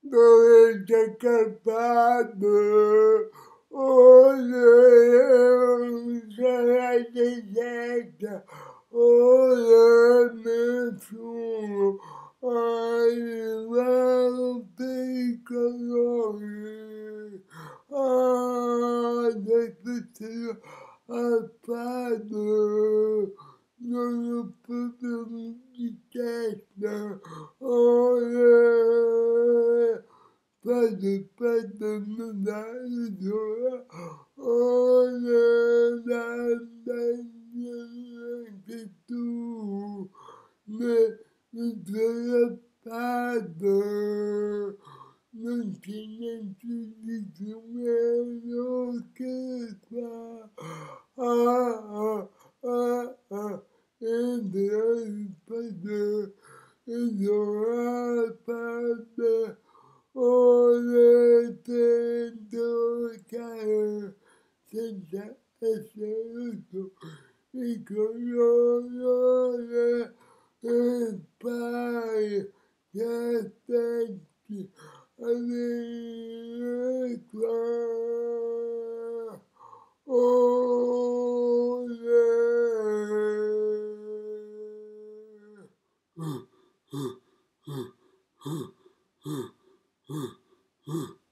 dove sei capace, ora sarà deserta, ora nessuno arriva piccoli, adesso al padre, non ho proprio di testa, ora padre mi dai giù, ora anche tu, mi trovi padre, non c'è niente di più bello che qua. Entra il padre, entra il padre, ora tento caro, senza essere tu, il colore e pare che aspetti a venire qua. Ora.